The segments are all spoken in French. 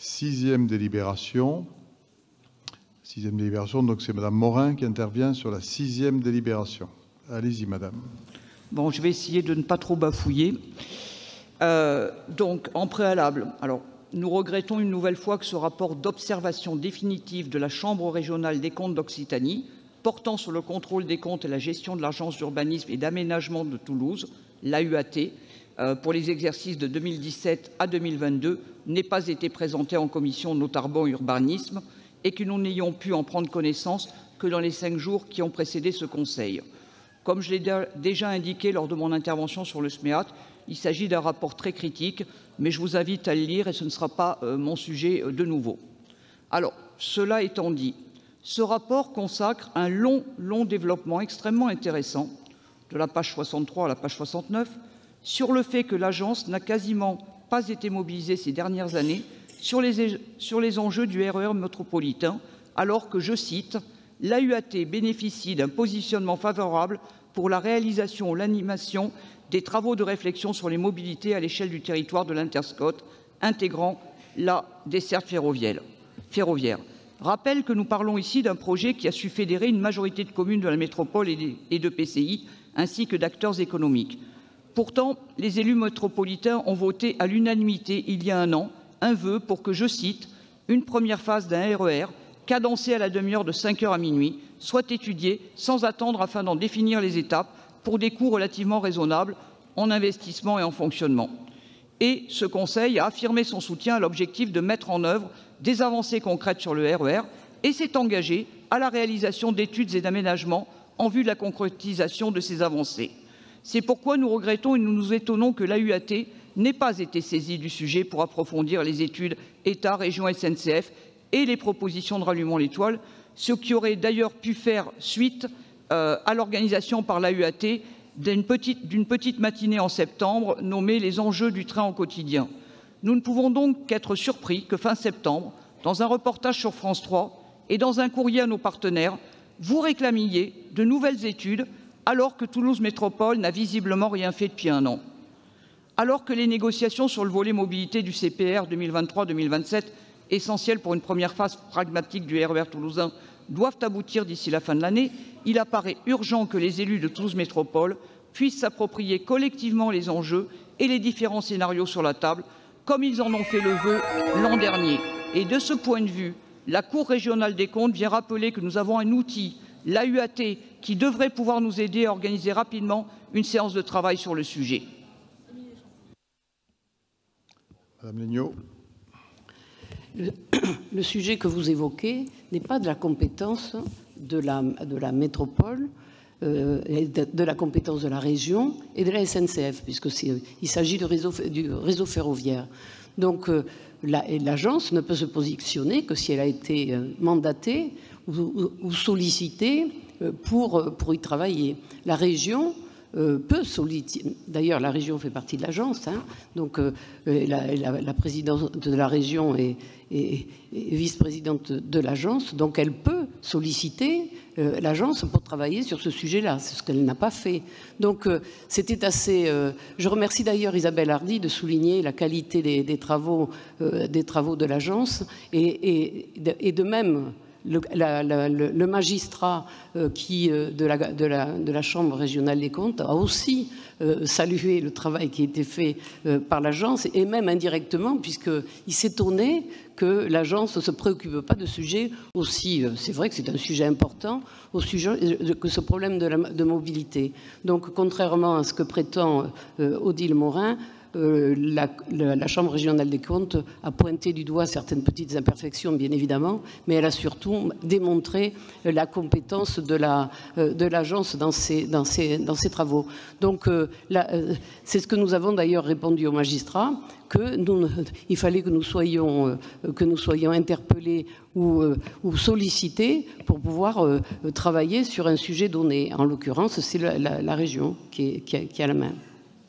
Sixième délibération. Sixième délibération, donc c'est Madame Morin qui intervient sur la sixième délibération. Allez-y, Madame. Bon, je vais essayer de ne pas trop bafouiller. Donc, en préalable, alors, nous regrettons une nouvelle fois que ce rapport d'observation définitive de la Chambre régionale des comptes d'Occitanie, portant sur le contrôle des comptes et la gestion de l'Agence d'urbanisme et d'aménagement de Toulouse, l'AUAT, pour les exercices de 2017 à 2022, n'ait pas été présenté en commission Notarbon Urbanisme et que nous n'ayons pu en prendre connaissance que dans les 5 jours qui ont précédé ce Conseil. Comme je l'ai déjà indiqué lors de mon intervention sur le SMEAT, il s'agit d'un rapport très critique, mais je vous invite à le lire et ce ne sera pas mon sujet de nouveau. Alors, cela étant dit, ce rapport consacre un long développement extrêmement intéressant, de la page 63 à la page 69, sur le fait que l'agence n'a quasiment pas été mobilisée ces dernières années sur les enjeux du RER métropolitain, alors que, je cite, « l'AUAT bénéficie d'un positionnement favorable pour la réalisation ou l'animation des travaux de réflexion sur les mobilités à l'échelle du territoire de l'Interscot, intégrant la desserte ferroviaire. Rappelle que nous parlons ici d'un projet qui a su fédérer une majorité de communes de la métropole et de PCI, ainsi que d'acteurs économiques. Pourtant, les élus métropolitains ont voté à l'unanimité il y a un an un vœu pour que, je cite, « une première phase d'un RER cadencé à la demi-heure de 5 heures à minuit soit étudiée sans attendre afin d'en définir les étapes pour des coûts relativement raisonnables en investissement et en fonctionnement. » Et ce Conseil a affirmé son soutien à l'objectif de mettre en œuvre des avancées concrètes sur le RER et s'est engagé à la réalisation d'études et d'aménagements en vue de la concrétisation de ces avancées. C'est pourquoi nous regrettons et nous nous étonnons que l'AUAT n'ait pas été saisie du sujet pour approfondir les études État, région, SNCF et les propositions de rallument l'étoile, ce qui aurait d'ailleurs pu faire suite à l'organisation par l'AUAT d'une petite matinée en septembre nommée « Les enjeux du train au quotidien ». Nous ne pouvons donc qu'être surpris que fin septembre, dans un reportage sur France 3 et dans un courrier à nos partenaires, vous réclamiez de nouvelles études alors que Toulouse Métropole n'a visiblement rien fait depuis un an. Alors que les négociations sur le volet mobilité du CPR 2023-2027, essentielles pour une première phase pragmatique du RER toulousain, doivent aboutir d'ici la fin de l'année, il apparaît urgent que les élus de Toulouse Métropole puissent s'approprier collectivement les enjeux et les différents scénarios sur la table, comme ils en ont fait le vœu l'an dernier. Et de ce point de vue, la Cour régionale des comptes vient rappeler que nous avons un outil, l'AUAT, qui devrait pouvoir nous aider à organiser rapidement une séance de travail sur le sujet. Madame Legnaud. Le sujet que vous évoquez n'est pas de la compétence de la métropole, de la compétence de la région et de la SNCF, puisqu'il s'agit du réseau ferroviaire. Donc, l'agence ne peut se positionner que si elle a été mandatée ou sollicitée pour y travailler. La région peut solliciter. D'ailleurs, la région fait partie de l'agence, hein, donc la présidente de la région est vice-présidente de l'agence, donc elle peut solliciter l'agence pour travailler sur ce sujet-là. C'est ce qu'elle n'a pas fait. Donc, c'était assez... je remercie d'ailleurs Isabelle Hardy de souligner la qualité des travaux de l'agence et de même... Le magistrat de la Chambre régionale des comptes a aussi salué le travail qui a été fait par l'agence, et même indirectement, puisqu'il s'étonnait que l'agence ne se préoccupe pas de sujets aussi, c'est vrai que c'est un sujet important, au sujet que ce problème de mobilité. Donc, contrairement à ce que prétend Odile Morin, la Chambre régionale des comptes a pointé du doigt certaines petites imperfections, bien évidemment, mais elle a surtout démontré la compétence de l'agence dans ses travaux. Donc, c'est ce que nous avons d'ailleurs répondu aux magistrats, qu'il fallait que nous soyons interpellés ou sollicités pour pouvoir travailler sur un sujet donné. En l'occurrence, c'est la région qui a la main.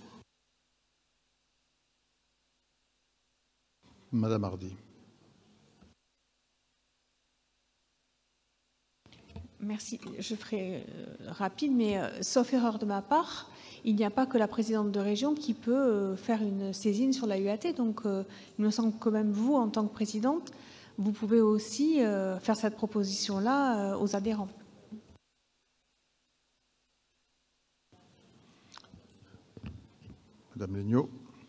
Madame Hardy. Merci. Je ferai rapide, mais sauf erreur de ma part, il n'y a pas que la présidente de région qui peut faire une saisine sur la UAT. Donc, il me semble que même vous, en tant que présidente, vous pouvez aussi faire cette proposition-là aux adhérents. Madame Legnaud.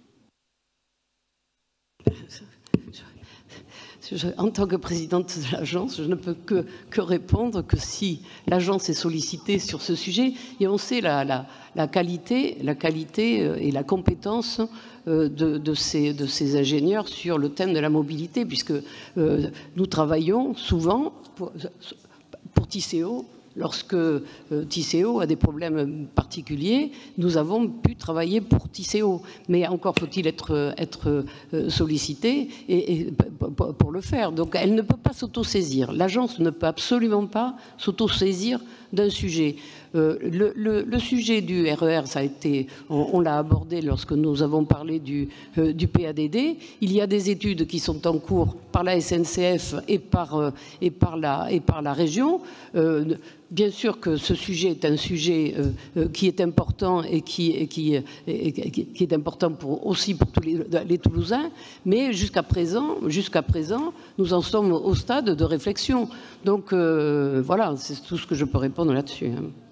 En tant que présidente de l'agence, je ne peux que répondre que si l'agence est sollicitée sur ce sujet, et on sait la qualité et la compétence de ces ingénieurs sur le thème de la mobilité, puisque nous travaillons souvent pour Tisséo. Lorsque Tisséo a des problèmes particuliers, nous avons pu travailler pour Tisséo. Mais encore faut-il être sollicité et pour le faire. Donc elle ne peut pas s'autosaisir. L'agence ne peut absolument pas s'autosaisir d'un sujet. Le sujet du RER, ça a été, on l'a abordé lorsque nous avons parlé du PADD. Il y a des études qui sont en cours par la SNCF et par la région. Bien sûr que ce sujet est un sujet qui est important et qui est important aussi pour tous les Toulousains, mais jusqu'à présent, nous en sommes au stade de réflexion. Donc voilà, c'est tout ce que je peux répondre là-dessus.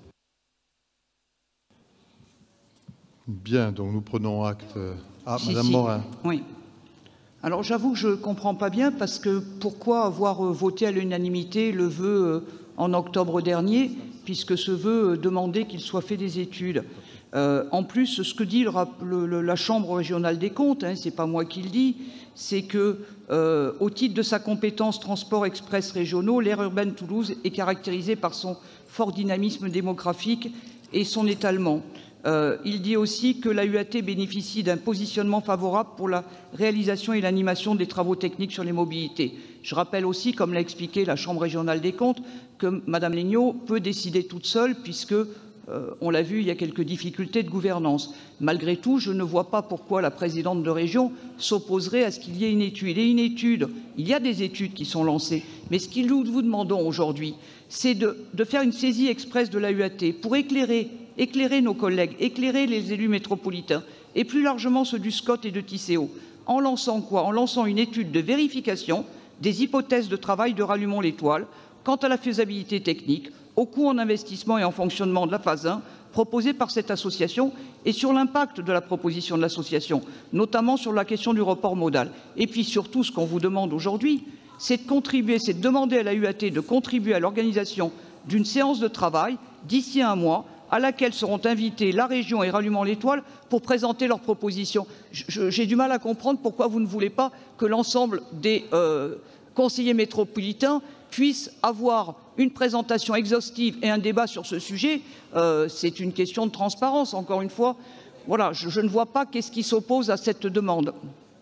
Bien, donc nous prenons acte. Ah, Madame Morin. Oui. Alors j'avoue que je ne comprends pas bien, parce que pourquoi avoir voté à l'unanimité le vœu en octobre dernier, puisque ce vœu demandait qu'il soit fait des études. En plus, ce que dit la Chambre régionale des comptes, ce n'est pas moi qui le dis, c'est que, au titre de sa compétence transport express régionaux, l'aire urbaine Toulouse est caractérisée par son fort dynamisme démographique et son étalement. Il dit aussi que la UAT bénéficie d'un positionnement favorable pour la réalisation et l'animation des travaux techniques sur les mobilités. Je rappelle aussi, comme l'a expliqué la Chambre régionale des comptes, que Mme Legnaud peut décider toute seule, puisque, on l'a vu, il y a quelques difficultés de gouvernance. Malgré tout, je ne vois pas pourquoi la présidente de région s'opposerait à ce qu'il y ait une étude. Et une étude, il y a des études qui sont lancées, mais ce que nous vous demandons aujourd'hui, c'est de faire une saisie express de la UAT pour éclairer nos collègues, éclairer les élus métropolitains et plus largement ceux du SCOT et de Tisséo. En lançant quoi? En lançant une étude de vérification des hypothèses de travail de Rallumont-l'Étoile quant à la faisabilité technique, au coût en investissement et en fonctionnement de la phase 1 proposée par cette association et sur l'impact de la proposition de l'association, notamment sur la question du report modal. Et puis surtout, ce qu'on vous demande aujourd'hui, c'est de demander à la UAT de contribuer à l'organisation d'une séance de travail d'ici un mois, à laquelle seront invités la région et Rallumont-l'Étoile pour présenter leurs propositions. J'ai du mal à comprendre pourquoi vous ne voulez pas que l'ensemble des conseillers métropolitains puissent avoir une présentation exhaustive et un débat sur ce sujet. C'est une question de transparence, encore une fois. Voilà, je ne vois pas qu'est-ce qui s'oppose à cette demande.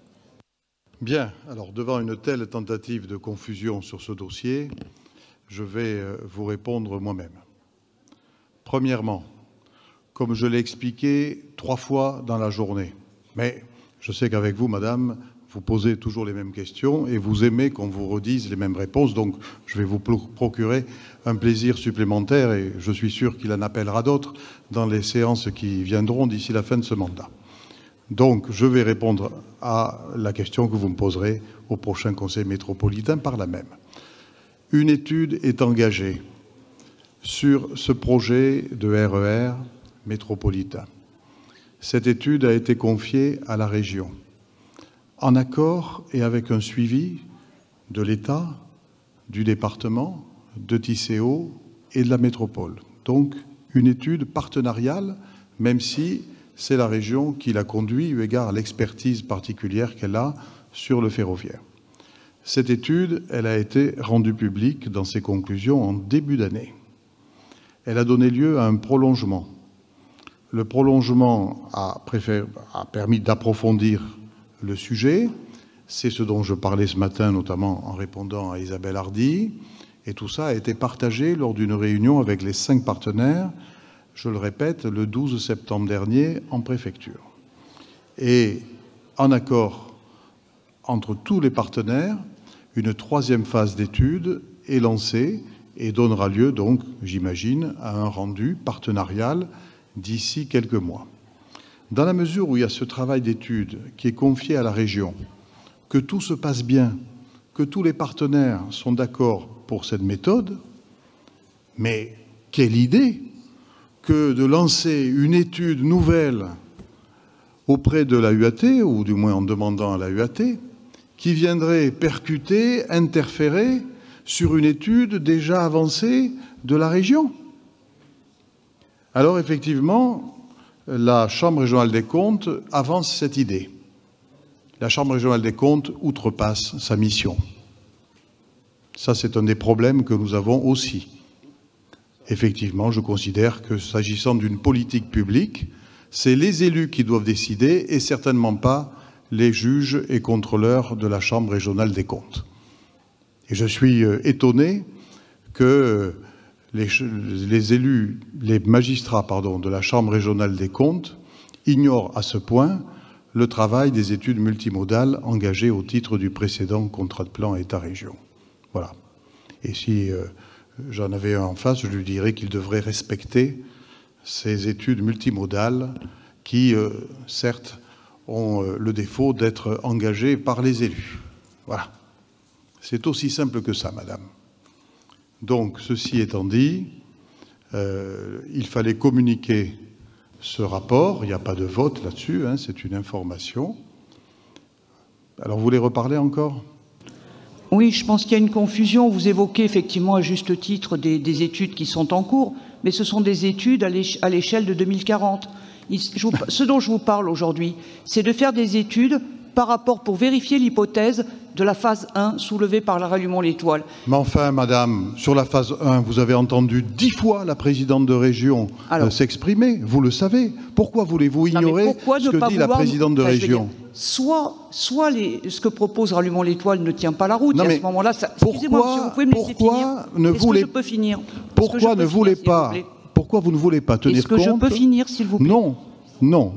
Bien, alors devant une telle tentative de confusion sur ce dossier, je vais vous répondre moi-même. Premièrement, comme je l'ai expliqué 3 fois dans la journée, mais je sais qu'avec vous, madame, vous posez toujours les mêmes questions et vous aimez qu'on vous redise les mêmes réponses, donc je vais vous procurer un plaisir supplémentaire et je suis sûr qu'il en appellera d'autres dans les séances qui viendront d'ici la fin de ce mandat. Donc, je vais répondre à la question que vous me poserez au prochain Conseil métropolitain par la même. Une étude est engagée sur ce projet de RER métropolitain. Cette étude a été confiée à la région, en accord et avec un suivi de l'État, du département, de Tisséo et de la métropole. Donc, une étude partenariale, même si c'est la région qui l'a conduit, eu égard à l'expertise particulière qu'elle a sur le ferroviaire. Cette étude, elle a été rendue publique dans ses conclusions en début d'année. Elle a donné lieu à un prolongement. Le prolongement a permis d'approfondir le sujet. C'est ce dont je parlais ce matin, notamment en répondant à Isabelle Hardy. Et tout ça a été partagé lors d'une réunion avec les 5 partenaires, je le répète, le 12 septembre dernier en préfecture. Et en accord entre tous les partenaires, une 3e phase d'étude est lancée et donnera lieu donc, j'imagine, à un rendu partenarial d'ici quelques mois. Dans la mesure où il y a ce travail d'étude qui est confié à la région, que tout se passe bien, que tous les partenaires sont d'accord pour cette méthode, mais quelle idée que de lancer une étude nouvelle auprès de la UAT, ou du moins en demandant à la UAT, qui viendrait percuter, interférer sur une étude déjà avancée de la région. Alors effectivement, la Chambre régionale des comptes avance cette idée. La Chambre régionale des comptes outrepasse sa mission. Ça, c'est un des problèmes que nous avons aussi. Effectivement, je considère que s'agissant d'une politique publique, c'est les élus qui doivent décider et certainement pas les juges et contrôleurs de la Chambre régionale des comptes. Et je suis étonné que les élus, les magistrats, de la Chambre régionale des comptes ignorent à ce point le travail des études multimodales engagées au titre du précédent contrat de plan État-région. Voilà. Et si j'en avais un en face, je lui dirais qu'il devrait respecter ces études multimodales qui, certes, ont le défaut d'être engagées par les élus. Voilà. C'est aussi simple que ça, madame. Donc, ceci étant dit, il fallait communiquer ce rapport. Il n'y a pas de vote là-dessus, hein, c'est une information. Alors, vous voulez reparler encore ? Oui, je pense qu'il y a une confusion. Vous évoquez effectivement à juste titre des études qui sont en cours, mais ce sont des études à l'échelle de 2040. Ce dont je vous parle aujourd'hui, c'est de faire des études par rapport pour vérifier l'hypothèse de la phase 1 soulevée par la Rallumont-l'Étoile. Mais enfin, madame, sur la phase 1, vous avez entendu 10 fois la présidente de région s'exprimer, vous le savez. Pourquoi voulez-vous ignorer ce que dit la présidente de région ? Soit ce que propose Rallumont-l'Étoile ne tient pas la route, et à ce moment-là, excusez-moi, monsieur, vous pouvez me laisser finir ? Est-ce que je peux finir ? Pourquoi ne voulez pas ? Pourquoi vous ne voulez pas tenir compte ? Est-ce que je peux finir, s'il vous plaît ? Non, non.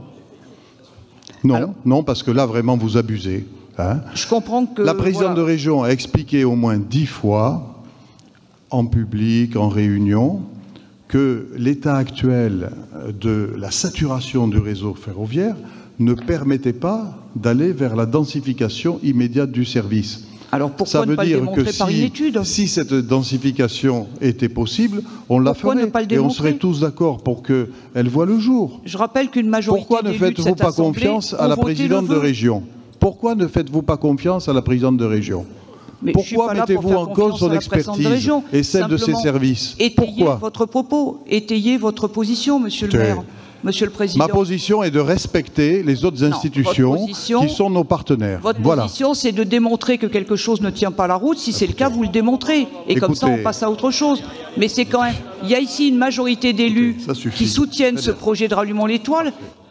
Non, non, parce que là, vraiment, vous abusez. Hein. Je comprends que... La présidente de région a expliqué au moins 10 fois, en public, en réunion, que l'état actuel de la saturation du réseau ferroviaire ne permettait pas d'aller vers la densification immédiate du service. Alors pourquoi ne pas le démontrer par une étude ? Si cette densification était possible, on la ferait et on serait tous d'accord pour qu'elle voie le jour. Je rappelle qu'une majorité Pourquoi ne faites-vous pas confiance à la présidente de région ? Pourquoi ne faites-vous pas confiance à la présidente de région ? Pourquoi mettez-vous en cause son expertise et celle de ses services ? Pourquoi ? Votre propos, étayez votre position, monsieur le maire. Monsieur le Président. Ma position est de respecter les autres institutions qui sont nos partenaires. Votre position, c'est de démontrer que quelque chose ne tient pas la route. Si c'est le cas, vous le démontrez. Et comme ça, on passe à autre chose. Mais c'est quand même... Il y a ici une majorité d'élus qui soutiennent ce projet de Rallumont-l'Étoile.